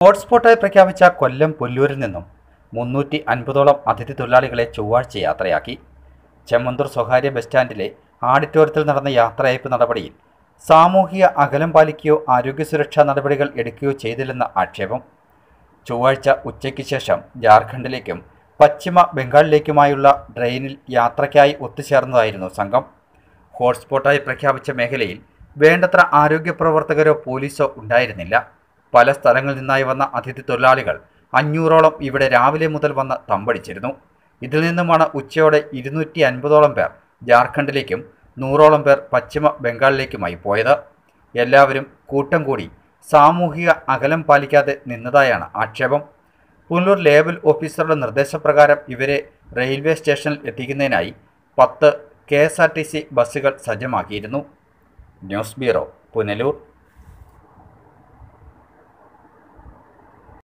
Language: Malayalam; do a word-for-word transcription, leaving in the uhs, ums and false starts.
ഹോട്ട്സ്പോട്ടായി പ്രഖ്യാപിച്ച കൊല്ലം പുല്ലൂരിൽ നിന്നും മുന്നൂറ്റി അൻപതോളം അതിഥി തൊഴിലാളികളെ ചൊവ്വാഴ്ച യാത്രയാക്കി. ചെമ്മന്തൂർ സ്വകാര്യ ബസ് സ്റ്റാൻഡിലെ ആഡിറ്റോറിയത്തിൽ നടന്ന യാത്രയയപ്പ് നടപടിയിൽ സാമൂഹിക അകലം പാലിക്കുകയോ ആരോഗ്യസുരക്ഷാ നടപടികൾ എടുക്കുകയോ ചെയ്തില്ലെന്ന ആക്ഷേപം. ചൊവ്വാഴ്ച ഉച്ചയ്ക്ക് ശേഷം ജാർഖണ്ഡിലേക്കും പശ്ചിമ ബംഗാളിലേക്കുമായുള്ള ട്രെയിനിൽ യാത്രയ്ക്കായി ഒത്തുചേർന്നതായിരുന്നു സംഘം. ഹോട്ട്സ്പോട്ടായി പ്രഖ്യാപിച്ച മേഖലയിൽ വേണ്ടത്ര ആരോഗ്യ പ്രവർത്തകരോ പോലീസോ ഉണ്ടായിരുന്നില്ല. പല സ്ഥലങ്ങളിൽ നിന്നായി വന്ന അതിഥി തൊഴിലാളികൾ അഞ്ഞൂറോളം ഇവിടെ രാവിലെ മുതൽ വന്ന് തമ്പടിച്ചിരുന്നു. ഇതിൽ നിന്നുമാണ് ഉച്ചയോടെ ഇരുന്നൂറ്റി അൻപതോളം പേർ ജാർഖണ്ഡിലേക്കും നൂറോളം പേർ പശ്ചിമ ബംഗാളിലേക്കുമായി പോയത്. എല്ലാവരും കൂട്ടം കൂടി സാമൂഹിക അകലം പാലിക്കാതെ നിന്നതായാണ് ആക്ഷേപം. പുനലൂർ ലേബൽ ഓഫീസറുടെ നിർദ്ദേശപ്രകാരം ഇവരെ റെയിൽവേ സ്റ്റേഷനിൽ എത്തിക്കുന്നതിനായി പത്ത് K S R T C ബസ്സുകൾ സജ്ജമാക്കിയിരുന്നു. News bureau, Punalur.